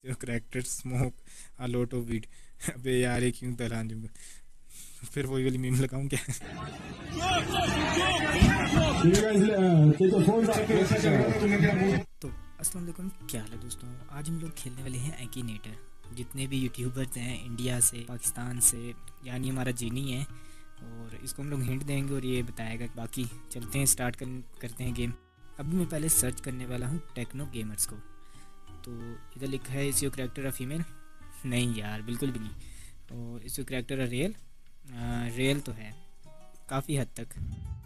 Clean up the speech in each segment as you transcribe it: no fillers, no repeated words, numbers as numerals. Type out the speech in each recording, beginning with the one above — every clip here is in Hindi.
Your character smoke a lot of weed. अबे यार ये क्यों दलान दूंगा, फिर वही वाली मीम लगाऊं क्या? तो अस्सलाम वालेकुम, क्या हाल है दोस्तों। आज हम लोग खेलने वाले हैं एक्टिनेटर। जितने भी यूट्यूबर्स हैं इंडिया से, पाकिस्तान से, यानी हमारा जीनी है, और इसको हम लोग हिंट देंगे और ये बताएगा। बाकी चलते हैं, स्टार्ट करते हैं गेम। अभी मैं पहले सर्च करने वाला हूँ टेक्नो गेमर्स को। तो इधर लिखा है इस योर करेक्टर अ फीमेल। नहीं यार, बिल्कुल भी नहीं। और is your character a real. Real तो है काफ़ी हद तक।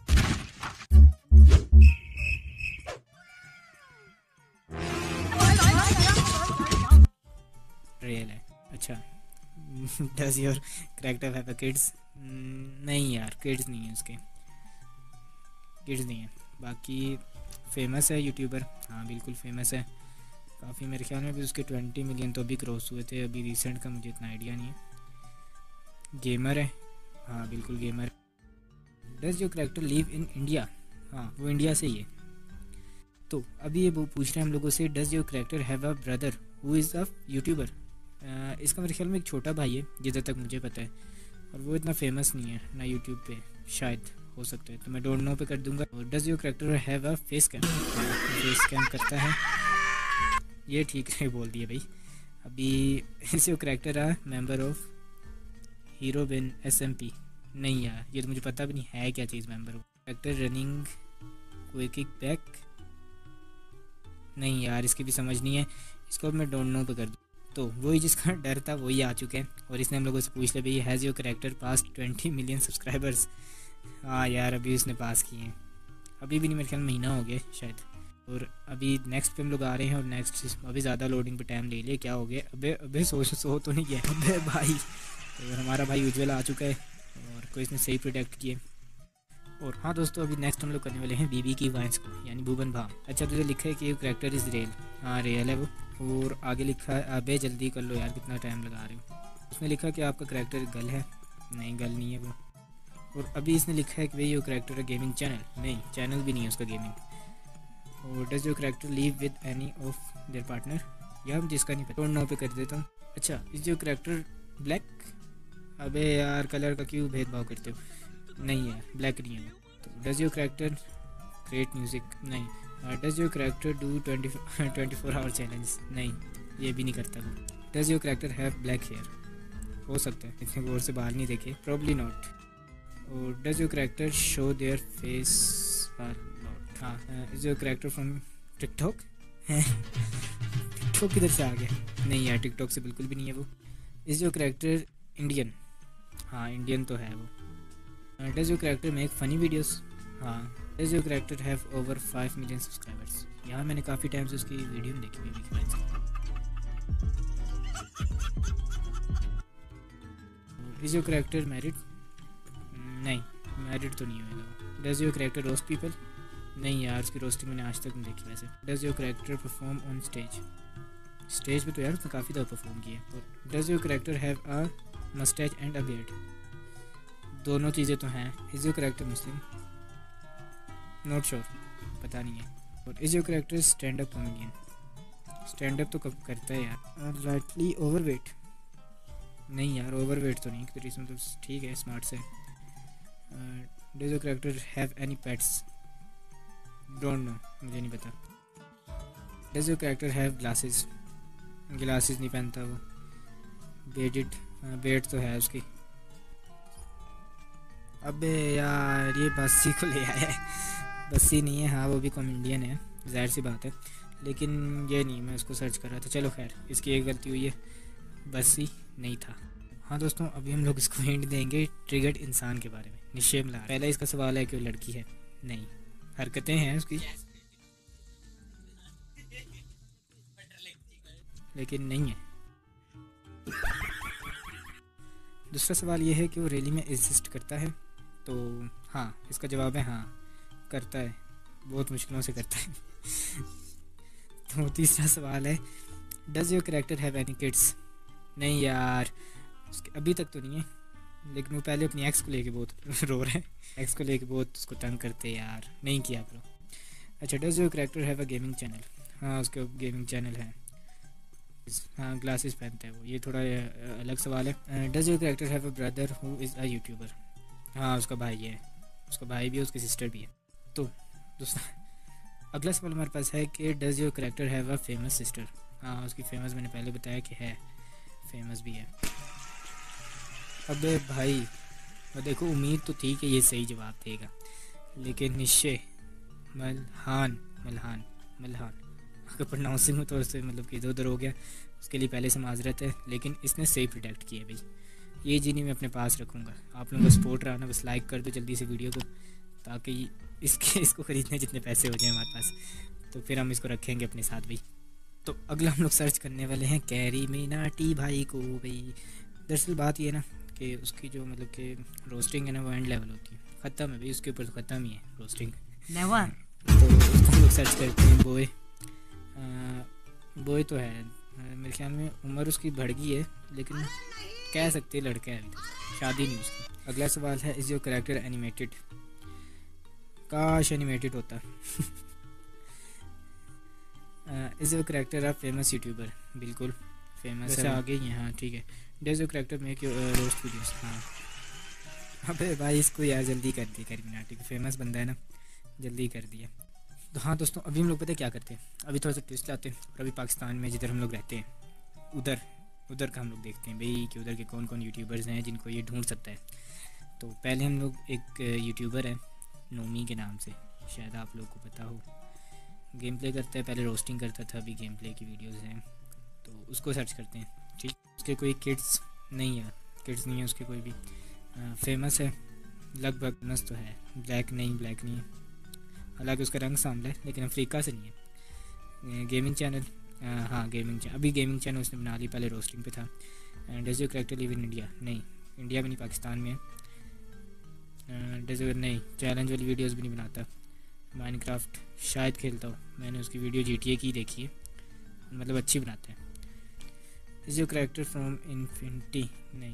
रियल है, अच्छा। Does your character have a kids? नहीं यार, किड्स नहीं है उसके, किड्स नहीं है। बाकी फेमस है यूट्यूबर, हाँ बिल्कुल फेमस है काफ़ी। मेरे ख्याल में भी उसके 20 मिलियन तो अभी क्रॉस हुए थे, अभी रिसेंट का मुझे इतना आइडिया नहीं है। गेमर है, हाँ बिल्कुल gamer. Does your character live in India? हाँ वो इंडिया से ही है। तो अभी ये वो पूछ रहे हैं हम लोगों से, does your character have a brother who is a YouTuber? इसका मेरे ख्याल में एक छोटा भाई है जिधर तक मुझे पता है, और वो इतना फेमस नहीं है ना यूट्यूब पे, शायद हो सकता है। तो मैं डोंट नो पे कर दूंगा। और does your character have a face cam? Face cam करता है, ये ठीक है बोल दिया भाई। अभी is your character a member of herobrine SMP? नहीं यार, ये तो मुझे पता भी नहीं है क्या चीज़ मेंबर ऑफ। करेक्टर रनिंग कोई किक बैक? नहीं यार, इसकी भी समझ नहीं है। इसको अब मैं डोंट नो पे कर दूँ। तो वही जिसका डर था वही आ चुके हैं, और इसने हम लोगों से पूछ लिया भाई, has your character pass 20 million subscribers? हाँ यार, अभी उसने पास किए हैं, अभी भी नहीं, मेरे ख्याल महीना हो गया शायद। और अभी नेक्स्ट पे हम लोग आ रहे हैं, और नेक्स्ट अभी ज़्यादा लोडिंग पे टाइम ले लिया। क्या हो गया? अबे अबे सो तो नहीं गया अबे भाई। तो हमारा भाई उज्ज्वल आ चुका है, और कोई इसने सही प्रोटेक्ट किए। और हाँ दोस्तों, अभी नेक्स्ट हम लोग करने वाले हैं बीबी की वाइन्स को, यानी भूबन भाम। अच्छा, तो लिखा है कि करेक्टर इज़ रियल। हाँ रियल है वो। और आगे लिखा है, अबे जल्दी कर लो यार, कितना टाइम लगा रहे हो। उसने लिखा कि आपका करेक्टर गर्ल है। नहीं, गर्ल नहीं है वो। और अभी इसने लिखा है कि भाई योर करेक्टर है गेमिंग चैनल। नहीं, चैनल भी नहीं है उसका गेमिंग। और does your character live with any of their partner? यार मुझे इसका नहीं पता, डोंट नो पे कर देता हूँ। अच्छा, इज योर करेक्टर ब्लैक? अबे यार, कलर का क्यों भेदभाव करते हो? नहीं है, ब्लैक नहीं है वो। तो does your character create music? नहीं। Does your character do 24 hour challenge? नहीं, ये भी नहीं करता वो। Does your character have black hair? हो सकता है, इतने गौर से बाहर नहीं देखे, प्रॉब्ली नॉट। और does your character show their face or not? हाँ। Is your character from TikTok? TikTok किधर से आ गया? नहीं यार, टिकटॉक से बिल्कुल भी नहीं है वो। Is your character Indian? हाँ इंडियन तो है वो। Does your character make funny videos? हाँ। Does your character have over 5 million subscribers? यहाँ मैंने काफ़ी टाइम से उसकी वीडियो में देखी हुई है। Is your character married? नहीं, मैरिड तो नहीं होगा। Does your character roast people? नहीं यार, उसकी रोस्टिंग मैंने आज तक नहीं देखी वैसे। Does your character perform on stage? Stage पे तो यार उसने काफ़ी दफ़ा परफॉर्म किया। और does your character have a moustache and a beard? दोनों चीज़ें तो हैं। Is your character Muslim? Not sure, पता नहीं है। और is your character stand up comedian? Stand up तो कब करता है यार। Rightly overweight? नहीं यार, ओवरवेट तो नहीं, एक तरीके से मतलब ठीक है, स्मार्ट से। Does your character have any pets? Don't know, मुझे नहीं पता। Does your character have glasses? Glasses नहीं पहनता वो। बेडेड? बेड तो है उसकी। अबे यार, ये बस्सी को ले आया है। बस्सी नहीं है, हाँ वो भी कॉमेडियन है, जाहिर सी बात है, लेकिन ये नहीं, मैं उसको सर्च कर रहा था। चलो खैर, इसकी एक गलती हुई है, बस्सी नहीं था। हाँ दोस्तों, अभी हम लोग इसको हिंट देंगे ट्रिगर्ड इंसान के बारे में। निशेम लाल। पहला इसका सवाल है कि वो लड़की है? नहीं। हरकतें हैं उसकी, लेकिन नहीं है। दूसरा सवाल ये है कि वो रैली में एग्जिस्ट करता है? तो हाँ, इसका जवाब है हाँ, करता है, बहुत मुश्किलों से करता है। तो तीसरा सवाल है, does your character have any kids? नहीं यार, उसके अभी तक तो नहीं है, लेकिन वो पहले अपनी एक्स को लेके बहुत रो रहे हैं। एक्स को लेके बहुत उसको तंग करते यार, नहीं किया करो। अच्छा, does your character have a gaming channel? हाँ, उसका गेमिंग चैनल है। हाँ ग्लासेस पहनता है वो, ये थोड़ा अलग सवाल है। Does your character have a brother who is a YouTuber? हाँ उसका भाई है, उसका भाई भी है, उसकी सिस्टर भी है। तो दूसरा अगला सवाल हमारे पास है कि does your character have a famous sister? हाँ उसकी फेमस, मैंने पहले बताया कि है, फेमस भी है। अब भाई और देखो उम्मीद तो थी कि ये सही जवाब देगा, लेकिन निश्चय मल्हान मल्हान मल्हान अगर प्रोनाउंसिंग में तो उससे मतलब कि इधर उधर हो गया, उसके लिए पहले से माजरत है, लेकिन इसने सही प्रोटेक्ट किया भाई। ये जीनी मैं अपने पास रखूँगा। आप लोगों का सपोर्ट रहा ना, बस लाइक कर दो जल्दी से वीडियो को, ताकि इसको ख़रीदने जितने पैसे हो जाए हमारे पास, तो फिर हम इसको रखेंगे अपने साथ भाई। तो अगला हम लोग सर्च करने वाले हैं कैरी मिनाटी भाई को भाई। दरअसल बात ये ना कि उसकी जो मतलब कि रोस्टिंग है ना वो एंड लेवल होती है, ख़त्म है भाई, उसके ऊपर तो ख़त्म ही है रोस्टिंग नेवर। तो उसको हम लोग सर्च करते हैं। बॉय तो है, मेरे ख्याल में उम्र उसकी बढ़ गई है, लेकिन कह सकते लड़का है, अभी तक शादी नहीं उसकी। अगला सवाल है इज़ योर कैरेक्टर एनिमेटेड? काश एनिमेटेड होता। Is your character a famous YouTuber? बिल्कुल फेमस है, आगे ही है। हाँ ठीक है। Does your character make your roast videos? हाँ। अबे भाई इसको यार जल्दी कर दी, कैरी मिनाटी को, फेमस बंदा है ना, जल्दी कर दिया। तो हाँ दोस्तों, अभी हम लोग पता है क्या करते हैं, अभी थोड़ा सा ट्विस्ट लाते हैं और अभी पाकिस्तान में जिधर हम लोग रहते हैं उधर का हम लोग देखते हैं भाई कि उधर के कौन कौन यूट्यूबर्स हैं जिनको ये ढूंढ सकता है। तो पहले हम लोग, एक यूट्यूबर है नोमी के नाम से, शायद आप लोग को पता हो, गेम प्ले करता है, पहले रोस्टिंग करता था, अभी गेम प्ले की वीडियोज़ हैं, तो उसको सर्च करते हैं। ठीक, उसके कोई किड्स नहीं है उसके कोई भी। फेमस है लगभग, फेमस तो है, ब्लैक नहीं है, हालांकि उसका रंग सांवला है, लेकिन अफ्रीका से नहीं है। गेमिंग चैनल, हाँ गेमिंग चैनल, अभी गेमिंग चैनल उसने बना ली, पहले रोस्टिंग पे था। Does your character live in India? नहीं, इंडिया में नहीं, पाकिस्तान में है। डज योर, नहीं, चैलेंज वाली वीडियोस भी नहीं बनाता। माइनक्राफ्ट शायद खेलता हूँ, मैंने उसकी वीडियो GTA की देखी है, मतलब अच्छी बनाता है। Is your character from infinity? नहीं,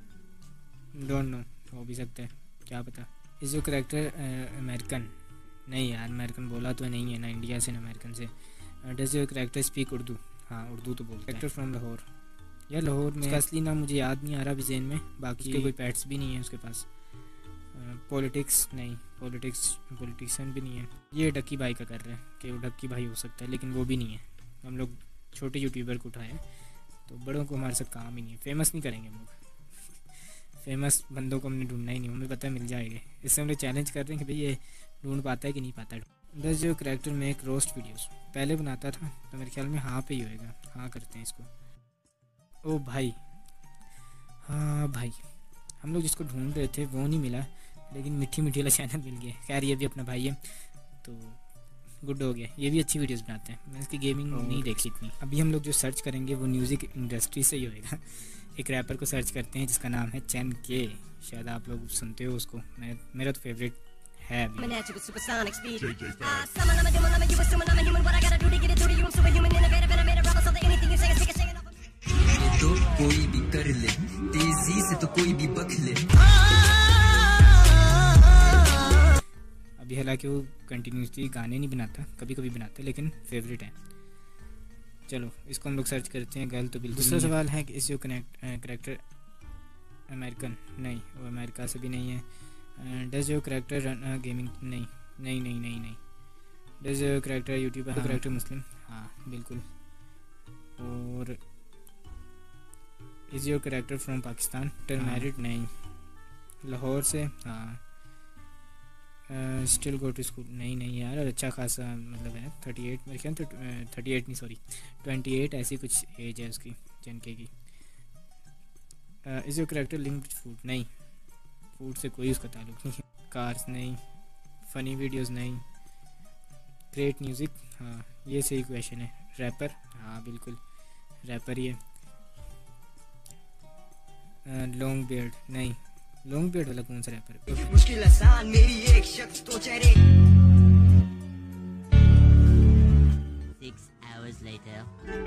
डोंट नो, हो भी सकता है, क्या पता। Is your character American? नहीं यार, अमेरिकन बोला तो नहीं है ना, इंडिया से ना अमेरिकन से। Does your character speak Urdu? हाँ उर्दू तो बोलता है। Character from Lahore? यार लाहौर में, उसका असली नाम मुझे याद नहीं आ रहा अभी ज़हन में, बाकी उसके कोई पेट्स भी नहीं है उसके पास। पॉलिटिक्स? नहीं, पॉलिटिशियन भी नहीं है। ये डक्की भाई का कर रहे हैं कि वो डक्की भाई हो सकता है, लेकिन वो भी नहीं है। हम लोग छोटे यूट्यूबर को उठाए, तो बड़ों को हमारे साथ काम ही नहीं है, फेमस नहीं करेंगे हम लोग। फेमस बंदों को हमने ढूंढना ही नहीं, हमें पता मिल जाएगा। इससे हम लोग चैलेंज कर रहे हैं कि भाई ये ढूंढ पाता है कि नहीं पाता। Does your character make roast videos? पहले बनाता था, तो मेरे ख्याल में हाँ पे ही होएगा, हाँ करते हैं इसको। ओ भाई, हाँ भाई, हम लोग जिसको ढूंढ रहे थे वो नहीं मिला, लेकिन मिट्टी वाला चैनल मिल गया। खैर ये भी अपना भाई है, तो गुड हो गया, ये भी अच्छी वीडियोस बनाते हैं। मैंने इसकी गेमिंग नहीं देखी इतनी। अभी हम लोग जो सर्च करेंगे वो म्यूज़िक इंडस्ट्री से ही होएगा। एक रैपर को सर्च करते हैं जिसका नाम है चैन के, शायद आप लोग सुनते हो उसको, मेरा तो फेवरेट है अभी। तो कोई भी कर ले, तेजी से तो कोई भी बख ले। अभी हालांकि वो कंटिन्यूसली गाने नहीं बनाता, कभी कभी बनाता है, लेकिन फेवरेट है। चलो इसको हम लोग सर्च करते हैं, गलत तो बिल्कुल। दूसरा सवाल है कि इस यो कैरेक्टर अमेरिकन? नहीं, वो अमेरिका से भी नहीं है। Does your character run gaming? नहीं। Does your character YouTuber? Character Muslim? हाँ बिल्कुल। और is your character from Pakistan? Married? नहीं। लाहौर से? हाँ। Still go to school? नहीं यार, अच्छा खासा मतलब है, 38 मेरे ख्याल, 38 नहीं सॉरी 28 ऐसी कुछ एज है उसकी, जनके की। Is your character linked food? नहीं, फूड से कोई उसका ताल्लुक नहीं है। कार्स? नहीं। Funny videos? नहीं। Great music? हाँ ये सही क्वेश्चन है। रैपर? हाँ बिल्कुल रैपर ही है। Long beard? नहीं, लॉन्ग बियर्ड वाला कौन सा रैपर? मुश्किल आसान मेरी एक शख्स तो चेहरे। 6 hours later.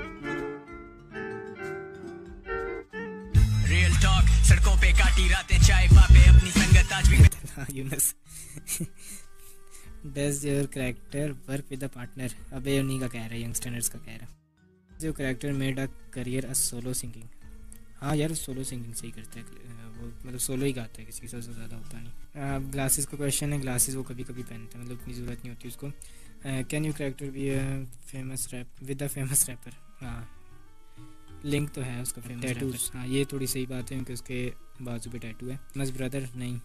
रियल टॉक, सड़कों पे काटी रातें, चाय पापे, अपनी संगत आज भी। Yunus, does your character work with the partner? अबे उन्हीं का कह रहा है, यंगस्टर्स का कह रहा है। जो character made a career a solo singing. हाँ यार सोलो सिंगिंग सही करता है वो, मतलब सोलो ही गाता है, किसी के साथ ज़्यादा होता नहीं। ग्लासेस का क्वेश्चन है, ग्लासेस वो कभी कभी पहनते हैं, मतलब इतनी ज़रूरत नहीं होती उसको। Can you character be famous rap with a famous rapper. हाँ लिंक तो है उसका फेमस टैटूज। हाँ ये थोड़ी सही बात है क्योंकि उसके बाजू पे टैटू है। फेमस ब्रदर नहीं।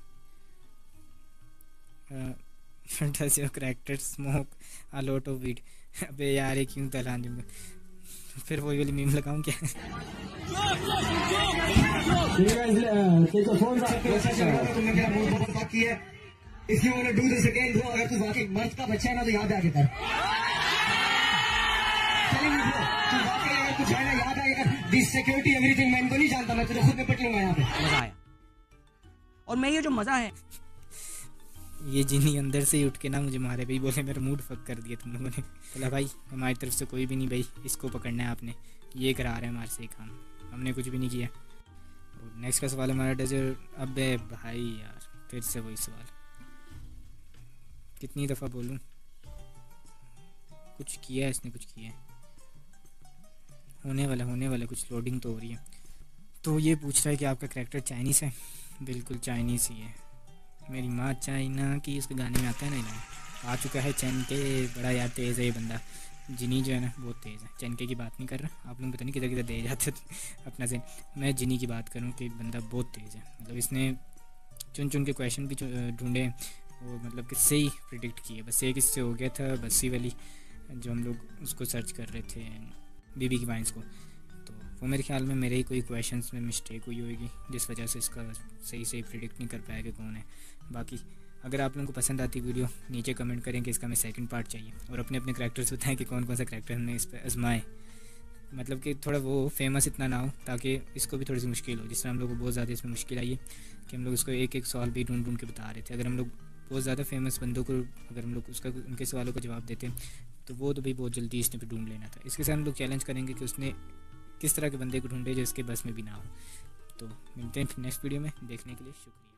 Does your character smoke a lot of weed. अबे यार ये क्यों दलान दूंगा, फिर वही वाली मीम लगाऊं क्या? तुमने मेरा मूड बहुत बात की है। If you wanna do this again bro, अगर तू वाकई मर्द का बच्चा है ना तो याद आ जाता है। Telling you bro, तू वाकई अगर कुछ है ना याद आएगा। This security everything मैं इनको नहीं जानता, मैं तुझे खुद निपट लूंगा यहाँ पे। मजा आया। और मैं ये जो मजा है ये जिनी अंदर से ही उठ के ना मुझे मारे भाई, बोले मेरा मूड फक कर दिया तुम लोगों ने। बोला भाई हमारी तरफ से कोई भी नहीं भाई, इसको पकड़ना है आपने, ये करा रहे हैं हमारे से काम, हमने कुछ भी नहीं किया। और नेक्स्ट का सवाल हमारा डजर। अबे भाई यार फिर से वही सवाल, कितनी दफ़ा बोलूं, कुछ किया है इसने, कुछ किया है, होने वाला कुछ लोडिंग तो हो रही है। तो ये पूछ रहा है कि आपका करेक्टर चाइनीज़ है। बिल्कुल चाइनीज़ ही है, मेरी माँ चाइना की उसके गाने में आता है ना, आ चुका है चैन के, बड़ा यार तेज़ है ये बंदा। जिनी जो है ना बहुत तेज़ है, चैनके की बात नहीं कर रहा, आप लोग पता नहीं किधर किधर दे जाते अपना से। मैं जिनी की बात करूँ कि बंदा बहुत तेज़ है, मतलब इसने चुन चुन के क्वेश्चन भी ढूंढे वो, मतलब कि सही प्रिडिक्ट किए। बस एक इससे हो गया था बस्सी वाली, जो हम लोग उसको सर्च कर रहे थे बीबी की वाइन्स को, तो वो मेरे ख्याल में मेरे ही कोई क्वेश्चंस में मिस्टेक हुई होगी जिस वजह से इसका सही प्रिडिक्ट नहीं कर पाया कि कौन है। बाकी अगर आप लोगों को पसंद आती वीडियो नीचे कमेंट करें कि इसका हमें सेकंड पार्ट चाहिए, और अपने अपने करैक्टर्स बताएं कि कौन कौन सा करैक्टर हमने इस पर आजमाए, मतलब कि थोड़ा वो फेमस इतना ना हो ताकि इसको भी थोड़ी सी मुश्किल हो। जिस तरह हम लोग को बहुत ज़्यादा इसमें मुश्किल आई है कि हम लोग उसको एक एक सवाल भी ढूंढ के बता रहे थे। अगर हम लोग बहुत ज़्यादा फेमस बंदों को अगर हम लोग उसका उनके सवालों का जवाब देते तो वो तो भाई बहुत जल्दी इसने भी ढूंढ लेना था। इसके साथ हम लोग चैलेंज करेंगे कि उसने किस तरह के बंदे को ढूंढे जो इसके बस में भी ना हो। तो मिलते हैं नेक्स्ट वीडियो में, देखने के लिए शुक्रिया।